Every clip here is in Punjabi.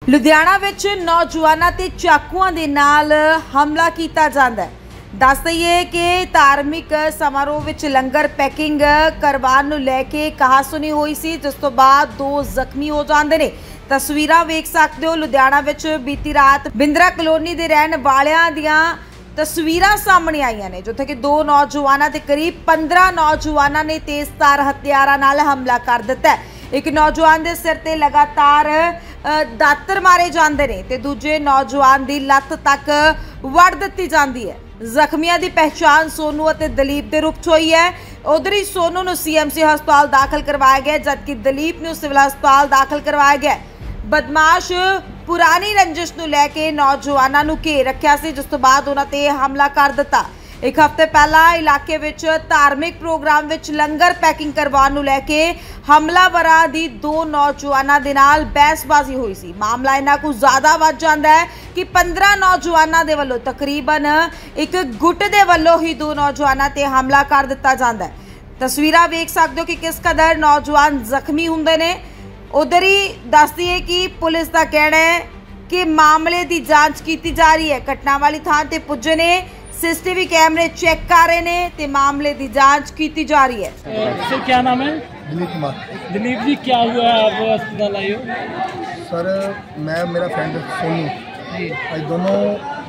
लुधियाना विच नौजवानां ते चाकुआं दे नाल हमला कीता जांदा है। दस दईए कि धार्मिक समारोह विच लंगर पैकिंग करवाउण नूं लैके कहासुनी होई सी, जिस तो बाद दो जख्मी हो जांदे ने। तस्वीरां वेख सकदे हो, लुधियाना विच बीती रात बिंद्रा कलोनी दे रहण वालियां दियां तस्वीरां सामने आईयां ने, जिथे कि दो नौजवानां ते करीब 15 नौजवानां ने तेज़धार हथियारां नाल हमला कर दिता है। एक नौजवान दे सिर ते लगातार दातर मारे जांदे ने ते दूजे नौजवान दी लत्त तक वड़ दित्ती जांदी है। जख्मियां दी पहचान सोनू अते दलीप दे रूप च होई है। उधर ही सोनू नूं सीएमसी हस्पताल दाखिल करवाया गया, जबकि दलीप नूं सिविल हस्पताल दाखिल करवाया गया। बदमाश पुरानी रंजिश नूं लैके नौजवानां नूं घेर रखिया सी, जिस तो बाद उन्हां ते हमला कर दिता। एक हफ्ते पहला इलाके विच धार्मिक प्रोग्राम विच लंगर पैकिंग करवाउण नूं लैके हमलावरां दी दो नौजवानां दे नाल बहसबाजी हुई सी। मामला इन्ना कुछ ज़्यादा वध जांदा है कि 15 नौजवानां दे वल्लों तकरीबन एक गुट दे वल्लों ही दो नौजवानां ते हमला कर दिता जांदा है। तस्वीरां वेख सकदे हो कि किस कदर नौजवान जख्मी हुंदे ने। उधर ही दस दईए कि पुलिस दा कहना है कि मामले की जांच की जा रही है। घटना वाली थां ते पुज्जे ने, सीसीटीवी कैमरे चेक कर रहे हैं ते मामले की जांच की जा रही है। सर क्या नाम है? दिलीप कुमार। दिलीप जी, क्या हुआ है, आप अस्पताल आए हो? सर मैं मेरा फ्रेंड सोनू जी अज दोनों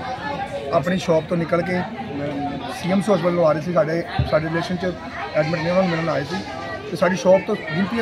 अपनी शॉप तो निकल के सीएमसी हॉस्पिटल आ रहे थे। साढ़े रिलेशन च एडमिट ने, उन्होंने मिलने आए थे तो साड़ी शॉप तो गिनती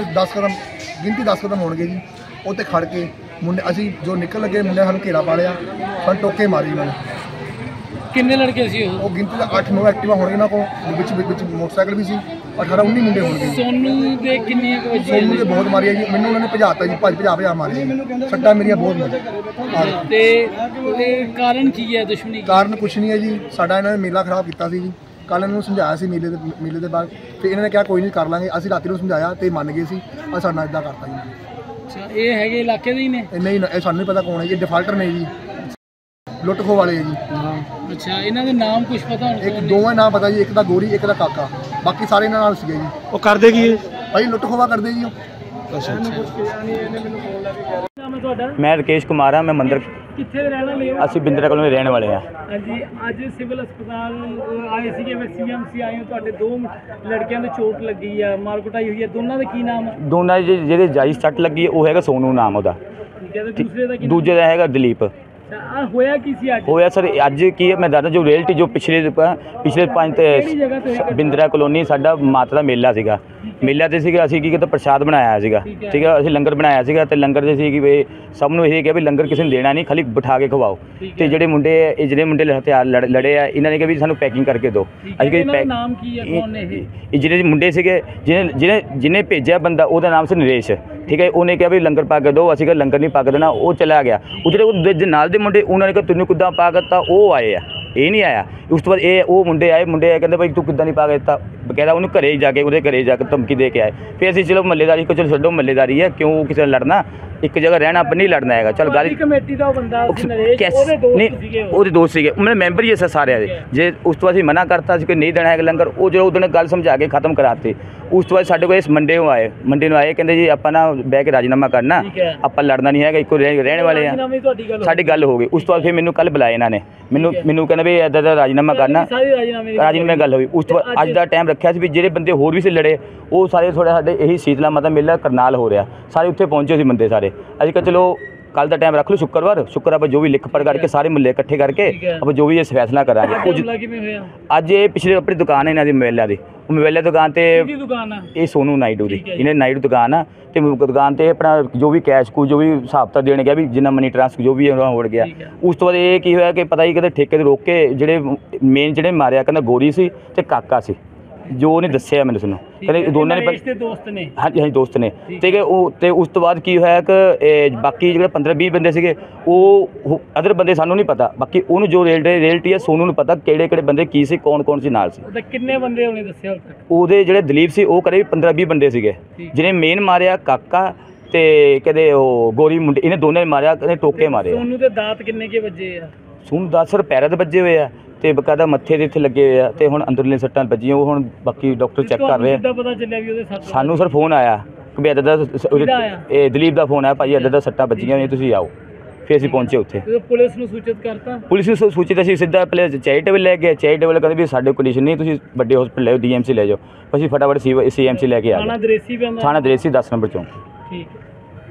10 कदम होणगे जी। उत्ते खड़ के मुंडे असी जो निकल लगे, मुंडे सानूं घेरा पा लिया, सानूं टोके मारी उन्होंने। किन्ने लड़के सी वो गिनती 8-9 एक्टिवा होणगे ना को, विच मोटरसाइकिल भी सी। 18-19 मुंडे होणगे। सोनू दे किन्नियां कुछ सोनू दे बहुत मारी है जी, मैनूं उन्होंने भजाता जी, भजा मारी सट्टा मेरिया बहुत मारी। ते कारण की है दुश्मनी? कारण कुछ नहीं है जी, साडा इन्होंने मेला खराब किया जी। कल इन्होंने समझाया सी मेले के बाद, फिर इन्होंने कहा कोई नहीं कर लांगे। असीं राती नूं समझाया तो मान गए सी, और साडा इदां करता जी। अच्छा, ये है इलाके दे ही ने? नहीं, ये सानूं नहीं पता कौन है जी, डिफाल्टर ने जी, लुट खो वाले है जी। अच्छा, इन्हां दे नाम कुछ पता होण? एक दोवें नाम पता जी, एक दा गोरी, एक दा काका, बाकी सारे इन्हां नाल सीगे जी। ਉਹ ਕਰਦੇ ਕੀ ਹੈ भाई लुट खोवा करदे जी। मैं राकेश कुमार हाँ, मैं मंदिर कित्थे दे रहण वाले हो? ਅਸੀਂ ਬਿੰਦਰਾ ਕਲੋਨੀ ਰਹਿਣ ਵਾਲੇ ਹਾਂ। ਹਾਂਜੀ, ਅੱਜ ਸਿਵਲ ਹਸਪਤਾਲ ਆਏ ਸੀਗੇ, ਫਿਰ ਸੀਐਮਸੀ ਆਏ ਹੋ, ਤੁਹਾਡੇ ਦੋ ਲੜਕਿਆਂ ਦੇ ਚੋਟ ਲੱਗੀ ਆ, ਮਾਰ ਕੁਟਾਈ ਹੋਈ ਹੈ, ਦੋਨਾਂ ਦਾ ਕੀ ਨਾਮ ਹੈ? ਦੋਨਾਂ ਦੇ ਜਿਹੜੇ ਜਾਇਜ਼ ਸੱਟ ਲੱਗੀ ਹੈ ਉਹ ਹੈਗਾ ਸੋਨੂ ਨਾਮ ਉਹਦਾ, ਠੀਕ ਹੈ, ਤੇ ਦੂਸਰੇ ਦਾ ਕੀ? ਦੂਜੇ ਦਾ ਹੈਗਾ ਦਲੀਪ। ਆ ਹੋਇਆ ਕੀ ਸੀ ਅੱਜ? ਹੋਇਆ ਸਰ ਅੱਜ ਕੀ ਹੈ, ਮੈਂ ਦੱਸਦਾ ਜੋ ਰਿਐਲਿਟੀ ਜੋ ਪਿਛਲੇ 5 ਕਿਹੜੀ ਜਗ੍ਹਾ ਤੇ ਹੋਇਆ? ਬਿੰਦਰਾ ਕਲੋਨੀ ਸਾਡਾ ਮਾਤਾ ਦਾ ਮੇਲਾ ਸੀਗਾ। ਮੇਲਾ ਤੇ ਸੀਗਾ, ਅਸੀਂ ਕੀ ਕੀਤਾ ਪ੍ਰਸ਼ਾਦ ਬਣਾਇਆ ਸੀਗਾ, ਠੀਕ ਹੈ, ਅਸੀਂ ਲੰਗਰ ਬਣਾਇਆ ਸੀਗਾ ਤੇ ਲੰਗਰ ਦੇ ਸੀ ਕਿ ਵੀ ਸਭ ਨੂੰ ਇਹ ਕਿਹਾ ਵੀ ਲੰਗਰ ਕਿਸੇ ਨੂੰ ਦੇਣਾ ਨਹੀਂ, ਖਾਲੀ ਬਿਠਾ ਕੇ ਖਵਾਓ। ਤੇ ਜਿਹੜੇ ਮੁੰਡੇ ਹਥਿਆਰ ਲੜੇ ਆ, ਇਹਨਾਂ ਨੇ ਕਿਹਾ ਵੀ ਸਾਨੂੰ ਪੈਕਿੰਗ ਕਰਕੇ ਦਿਓ। ਅਸੀਂ ਕਿਹਾ ਨਾਮ ਕੀ ਹੈ, ਕੌਣ ਨੇ ਇਹ? ਜਿਹੜੇ ਮੁੰਡੇ ਸੀਗੇ ਜਿਹਨੇ ਭੇਜਿਆ ਬੰਦਾ, ਉਹਦਾ ਨਾਮ ਸੀ ਨਰੇਸ਼, ਠੀਕ ਹੈ। ਉਹਨੇ ਕਿਹਾ ਵੀ ਲੰਗਰ ਪਾ ਕੇ ਦਿਓ, ਅਸੀਂ ਕਿਹਾ ਲੰਗਰ ਨਹੀਂ ਪਾ ਕੇ ਦੇਣਾ। ਉਹ ਚਲਾ ਗਿਆ। ਉਹ ਜਿਹੜੇ ਨਾਲ ਦੇ ਮੁੰਡੇ ਉਹਨਾਂ ਨੇ ਕਿਹਾ ਤੈਨੂੰ ਕਿੱਦਾਂ ਪਾ ਕੇ ਦਿੱਤਾ, ਉਹ ਆਏ ਆ, ਇਹ ਨਹੀਂ ਆਇਆ। ਉਸ ਤੋਂ ਬਾਅਦ ਉਹ ਮੁੰਡੇ ਆਏ ਕਹਿੰਦੇ ਭਾਈ ਤੂੰ ਕਿੱਦਾਂ ਨਹੀਂ ਪਾ ਕੇ ਦਿੱਤਾ, ਬਕਾਇਦਾ ਉਹਨੂੰ ਘਰੇ ਜਾ ਕੇ ਉਹਦੇ ਘਰੇ ਜਾ ਕੇ ਧਮਕੀ ਦੇ ਕੇ ਆਏ। ਫਿਰ ਅਸੀਂ ਚਲੋ ਮਹੱਲੇਦਾਰੀ ਕੋ ਚਲੋ ਛੱਡੋ, ਮਹੱਲੇਦਾਰੀ ਹੈ, ਕਿਉਂ ਕਿਸੇ ਨਾਲ ਲੜਨਾ, ਇੱਕ ਜਗ੍ਹਾ ਰਹਿਣਾ, ਆਪਾਂ ਨਹੀਂ ਲੜਨਾ ਹੈਗਾ। ਚਲ ਗੱਲ ਕਮੇਟੀ ਦਾ ਬੰਦਾ ਨਰੇਸ਼, ਉਹਦੇ ਦੋਸਤ ਸੀਗੇ, ਉਹਨਾਂ ਮੈਂਬਰ ਹੀ ਐ ਸਾਰਿਆਂ ਦੇ। ਜੇ ਉਸ ਤੋਂ ਬਾਅਦ ਅਸੀਂ ਮਨਾ ਕਰਤਾ ਸੀ ਕਿ ਨਹੀਂ ਦੇਣਾ ਹੈਗਾ ਲੰਗਰ, ਉਹ ਜਦੋਂ ਉਹਨੇ ਗੱਲ ਸਮਝਾ ਕੇ ਖਤਮ ਕਰਾਤੇ। ਉਸ ਤੋਂ ਬਾਅਦ ਸਾਡੇ ਕੋਲ ਇਸ ਮੰਡੇ ਨੂੰ ਆਏ ਕਹਿੰਦੇ ਜੀ ਆਪਾਂ ਨਾ ਬਹਿ ਕੇ ਰਾਜੀਨਾਮਾ ਕਰਨਾ, ਆਪਾਂ ਲੜਨਾ ਨਹੀਂ ਹੈਗਾ, ਇੱਕੋ ਰਹਿਣ ਵਾਲੇ ਆ। ਸਾਡੀ ਗੱਲ ਹੋ ਗਈ। ਉਸ ਤੋਂ ਬਾਅਦ ਫਿਰ ਮੈਨੂੰ ਕੱਲ ਬੁਲਾਇਆ ਇਹਨਾਂ ਨੇ, ਮੈਨੂੰ ਕਹਿੰਦਾ ਵੀ ਇੱਦਾਂ ਦਾ ਰਾਜੀਨਾਮਾ ਕਰਨਾ, ਰਾਜੀਨਾਮੇ ਗੱਲ ਹੋਈ। ਉਸ ਤੋਂ ਬਾਅਦ ਅੱਜ ਦਾ ਟਾਈਮ ਰੱਖਿਆ ਸੀ ਵੀ ਜਿਹੜੇ ਬੰਦੇ ਹੋਰ ਵੀ ਸੀ ਲੜੇ, ਉਹ ਸਾਰੇ ਥੋੜ੍ਹਾ ਸਾਡੇ ਇਹੀ ਸ਼ੀਤਲਾ ਮਾਤਾ ਮੇਲਾ ਕਰਨਾਲ ਹੋ ਰਿਹਾ, ਸਾਰੇ ਉੱਥੇ ਪਹੁੰਚੇ ਸੀ ਬੰਦੇ ਸਾਰੇ। ਅਸੀਂ ਕਿਹਾ ਚਲੋ ਕੱਲ ਦਾ ਟਾਈਮ ਰੱਖ ਲਓ, ਸ਼ੁੱਕਰਵਾਰ ਆਪਾਂ ਜੋ ਵੀ ਲਿਖ ਪੜ੍ਹ ਕਰਕੇ ਸਾਰੇ ਮੁਹੱਲੇ ਇਕੱਠੇ ਕਰਕੇ ਆਪਾਂ ਜੋ ਵੀ ਇਹ ਫੈਸਲਾ ਕਰਾਂਗੇ। ਅੱਜ ਇਹ ਪਿਛਲੇ ਆਪਣੀ ਦੁਕਾਨ ਹੈ ਇਹਨਾਂ ਦੀ ਮੋਬਾਈਲਾਂ ਦੀ, ਉਹ ਮੋਬਾਈਲਾਂ ਦੀ ਦੁਕਾਨ 'ਤੇ ਇਹ ਸੋਨੂ ਨਾਇਡੂ ਦੀ, ਇਹਨੇ ਨਾਇਡੂ ਦੁਕਾਨ ਆ, ਅਤੇ ਦੁਕਾਨ 'ਤੇ ਆਪਣਾ ਜੋ ਵੀ ਕੈਸ਼ ਕੂ ਜੋ ਵੀ ਹਿਸਾਬ ਤਾਂ ਦੇਣ ਗਿਆ ਵੀ ਜਿੰਨਾ ਮਨੀ ਟ੍ਰਾਂਸਫਰ ਜੋ ਵੀ ਹੋੜ ਗਿਆ। ਉਸ ਤੋਂ ਬਾਅਦ ਇਹ ਕੀ ਹੋਇਆ ਕਿ ਪਤਾ ਹੀ ਕਹਿੰਦੇ ਠੇਕੇ 'ਤੇ ਰੋਕ ਕੇ ਜਿਹੜੇ ਮੇਨ ਜਿਹੜੇ ਮਾਰਿਆ ਕਹਿੰਦਾ ਗੋਰੀ ਸੀ ਅਤੇ ਕਾਕਾ ਸੀ, ਜੋ ਉਹਨੇ ਦੱਸਿਆ ਮੈਨੂੰ ਸੁਣੋ, ਕਹਿੰਦੇ ਦੋਨਾਂ ਨੇ ਦੋਸਤ ਨੇ। ਹਾਂਜੀ ਦੋਸਤ ਨੇ। ਤੇ ਉਹ ਤੇ ਉਸ ਤੋਂ ਬਾਅਦ ਕੀ ਹੋਇਆ ਕਿ ਬਾਕੀ ਜਿਹੜੇ 15-20 ਬੰਦੇ ਸੀਗੇ, ਉਹ ਅਦਰ ਬੰਦੇ ਸਾਨੂੰ ਨਹੀਂ ਪਤਾ, ਬਾਕੀ ਉਹਨੂੰ ਜੋ ਰਿਐਲਿਟੀ ਹੈ ਸੋਨੂ ਨੂੰ ਪਤਾ ਕਿਹੜੇ ਬੰਦੇ ਕੀ ਸੀ, ਕੌਣ ਸੀ ਨਾਲ ਸੀ। ਕਿੰਨੇ ਬੰਦੇ ਉਹਨੇ ਦੱਸਿਆ? ਉਹਦੇ ਜਿਹੜੇ ਦਲੀਪ ਸੀ ਉਹ ਕਰੇ 15-20 ਬੰਦੇ ਸੀਗੇ। ਜਿਹਨੇ ਮੇਨ ਮਾਰਿਆ ਕਾਕਾ ਤੇ ਕਹਿੰਦੇ ਉਹ ਗੋਰੀ ਮੁੰਡੇ, ਇਹਨੇ ਦੋਨਾਂ ਨੇ ਮਾਰਿਆ, ਕਹਿੰਦੇ ਟੋਕੇ ਮਾਰੇ। ਸੋਨੂ ਦੇ ਦਾਤ ਕਿੰਨੇ ਕੇ ਵੱਜੇ ਆ? ਸੋਨੂ 10 ਸਰ ਪੈਰਾਂ ਦੇ ਵੱਜੇ ਹੋਏ ਆ ਤੇ ਬਕਾਇਦਾ ਮੱਥੇ ਦੇ ਇੱਥੇ ਲੱਗੇ ਹੋਏ ਆ, ਤੇ ਹੁਣ ਅੰਦਰਲੇ ਸੱਟਾਂ ਵੱਜੀਆਂ, ਉਹ ਹੁਣ ਬਾਕੀ ਡਾਕਟਰ ਚੈੱਕ ਕਰ ਰਹੇ ਆ। ਕਿੱਦਾਂ ਪਤਾ ਚੱਲਿਆ ਵੀ ਉਹਦੇ ਸੱਟ? ਸਾਨੂੰ ਸਰ ਫੋਨ ਆਇਆ ਕਿ ਵੀ ਇੱਦਾਂ ਦਾ, ਇਹ ਦਲੀਪ ਦਾ ਫੋਨ ਆਇਆ, ਭਾਈ ਇੱਦਾਂ ਦਾ ਸੱਟਾਂ ਵੱਜੀਆਂ ਹੋਈਆਂ, ਤੁਸੀਂ ਆਓ। ਫਿਰ ਅਸੀਂ ਪਹੁੰਚੇ ਉੱਥੇ। ਤੇ ਪੁਲਿਸ ਨੂੰ ਸੂਚਿਤ ਕਰਤਾ? ਪੁਲਿਸ ਨੂੰ ਸੂਚਿਤ ਅਸੀਂ ਸਿੱਧਾ ਪਹਿਲੇ ਚੈਰੀਟੇਬਲ ਲੈ ਗਏ। ਚੈਰੀਟੇਬਲ ਕਹਿੰਦੇ ਵੀ ਸਾਡੇ ਕੰਡੀਸ਼ਨ ਨਹੀਂ, ਤੁਸੀਂ ਵੱਡੇ ਹਸਪੀਟਲ ਲੈ ਜਾਓ, DMC ਲੈ ਜਾਓ। ਅਸੀਂ ਫਟਾਫਟ CMC ਲੈ ਕੇ ਆ ਥਾਣਾ ਗਏ। ਦਰੇਸੀ ਪੈਂਦਾ? ਥਾਣਾ ਦਰੇਸੀ 10 ਨੰਬਰ ਚੋਂ। ਠੀਕ ਹੈ।